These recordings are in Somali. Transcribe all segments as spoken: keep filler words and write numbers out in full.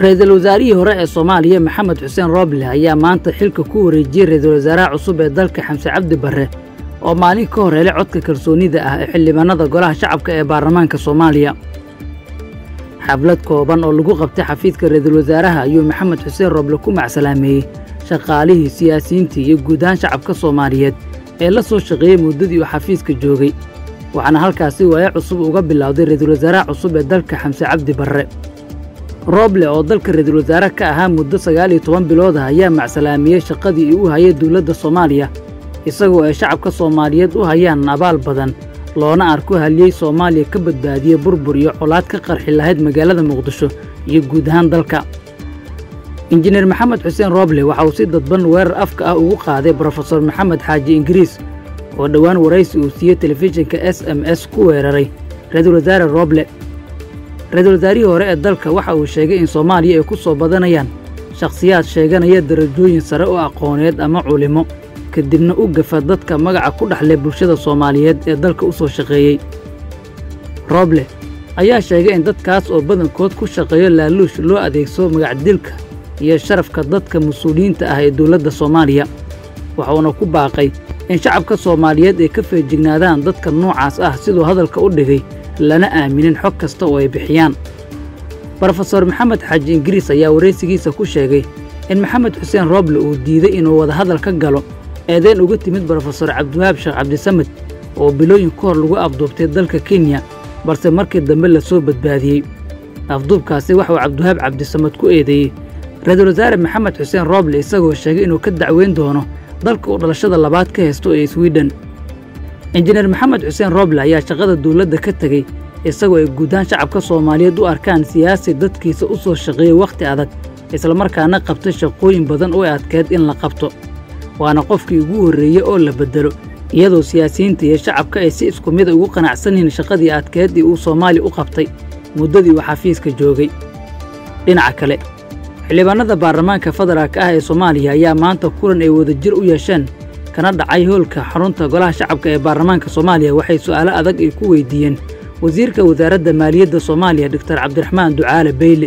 ra'iisul wasaarihii hore ee Soomaaliya Maxamed Xuseen Roble ayaa maanta xilka ku wareejiyay ra'iisul wasaaraha cusub ee dalka Xamse Cabdi Barre oo maalin ka hor helay codka kalsoonida ah ee xildhibaanada golaha shacabka ee baarlamaanka Soomaaliya. xaflad kooban oo lagu qabtay xafiiska ra'iisul wasaaraha ayuu Maxamed Xuseen Roble ku macsalaameeyay shaqaalihii siyaasiyiintii iyo guud ahaan shacabka Soomaaliyeed ee la soo shaqeeyay muddadii uu xafiiska joogay, waxaana halkaasi waaye cusub uga bilowday ra'iisul wasaaraha cusub ee dalka Xamse Cabdi Barre. Roble oo dalka ra'iisul wasaare ka ahaa muddo sagaal iyo toban bilood ah ayaa macsalaameeyay shaqadii uu hayay dawladda Soomaaliya, isagoo ay shacabka Soomaaliyeed u hayaan abaal badan loona arko haliyey Soomaaliya ka badbaadiyay burbur iyo colaad ka qarxi lahayd magaalada Muqdisho iyo guud ahaan dalka. Injineer Maxamed Xuseen Roble waxa uu si dadban weerar afka ah ugu qaaday Professor Maxamed Xaaji Ingiriis oo dhawaan waraysi uu siiyay telefishinka S M S ku weeraray ra'iisul wasaare Roble. ra'iisul wasaarihii hore ee dalka waxa uu sheegay in Soomaaliya ay ku soo badanayaan shakhsiyaad sheeganaya darajooyin sare oo aqooneed ama culimo, kadibna u gafa dadka magaca ku dhaxlay bulshada Soomaaliyeed ee dalka u soo shaqeeyay. Roble ayaa sheegay in dadkaas oo badankood ku shaqeeyo laaluush loo adeegsado magac dilka iyo sharafka dadka mas'uuliyiinta ah ee dawladda Soomaaliya, waxaana ku baaqay in shacabka Soomaaliyeed ay ka feejignaadaan dadka noocaas ah sidoo hadalka u dhigay, lana aaminin xog kasta oo ay bixiyaan. Professor Maxamed Xaaji Ingiriis ayaa waraysigiisa ku sheegay in Maxamed Xuseen Roble uu diiday inuu wada hadal ka galo eedayn uga timid Professor Cabdiwahaab Sheekh Cabdisamed oo bilooyin ka hor lagu afduubtay dalka Kenya, balse markii dambe la soo badbaadiyey. afduubkaasi waxa uu Cabdiwahaab Cabdisamed ku eedeeyey ra'iisul wasaare Maxamed Xuseen Roble isagoo sheegay inuu ka dacweyn doono dalka uu dhalashada labaad ka haysto ee Sweden. Injineer Maxamed Xuseen Roble ayaa shaqada dawladda ka tagay isagoo ay guud ahaan shacabka Soomaaliyeed u arkaan siyaasi dadkiisa u soo shaqeeyay waqti adag, isla markaana qabtay shaqooyin badan oo adkeed in la qabto. waana qofkii ugu horreeyay oo la bedelo, iyadoo siyaasiyiinta iyo shacabka ay si isku mid ugu qanacsan yihiin shaqadii adkeed ee uu Soomaaliya u qabtay muddadii uu xafiiska joogay. dhinaca kale, xildhibaanada baarlamaanka federaalka ah ee Soomaaliya ayaa maanta kulan ay wadajir u yeesheen kana dhacay hoolka xarunta golaha shacabka ee baarlamaanka Soomaaliya waxay su'aalo adag ay ku weydiiyeen wasiirka wasaaradda maaliyadda Soomaaliya Doctor Cabdiraxmaan Ducaale Beyle.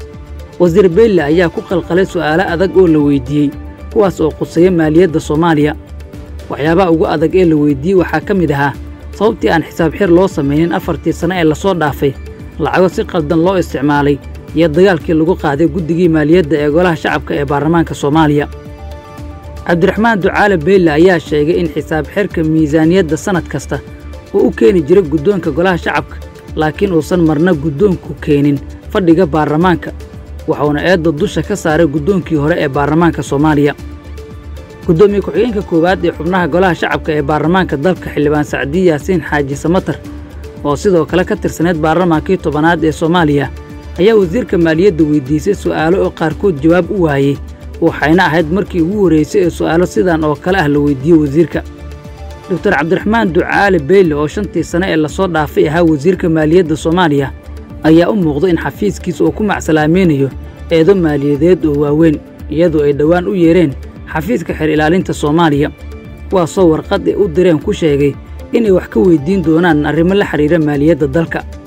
wasiir Beyle ayaa ku qalqalay su'aalo adag oo la weydiiyey kuwaas oo quseeya maaliyadda Soomaaliya. waxyaabaha ugu adag ee la weydiiyey waxaa ka mid ahaa sababtii aan xisaab xir loo samaynin afartii sano ee la soo dhaafay, lacago si qaldan loo isticmaalay, iyo dagaalkii lagu qaaday guddigii maaliyadda ee golaha shacabka ee baarlamaanka Soomaaliya. Cabdiraxmaan Ducaale Beyle ayaa sheegay in xisaab xirka miisaaniyadda sanad kasta uu u keeni jiray guddoonka golaha shacabka, laakiin uusan marna guddoonku keenin fadhiga baarlamaanka, waxaana eedda dusha ka saaray guddoonkii hore ee baarlamaanka Soomaaliya. gudoomiye ku-xigeenka koowaad ee xubnaha golaha shacabka ee baarlamaanka dalka xildhibaan Sacdi Yaasiin Xaaji Samatar oo sidoo kale ka tirsaneed baarlamaankii tobanaad ee Soomaaliya ayaa wasiirka maaliyadda weydiisay su'aalo oo qaarkood jawaab u waayay, waxayna ahayd markii ugu horeysay ee su'aalo sidan oo kale ah la weydiiyey wasiirka. Doctor Cabdiraxmaan Ducaale Beyle oo shantii sano ee la soo dhaafay ahaa wasiirka maaliyadda Soomaaliya ayaa u muuqday in xafiiskiisa uu ku macsalaamaynayo eedo maaliyadeed oo waaweyn, iyadoo ay dhawaan u yeereen xafiiska xir ilaalinta Soomaaliya, kuwaasoo warqad ay u direen ku sheegay inay wax ka weydiin doonaan arrimo la xiriira maaliyadda dalka.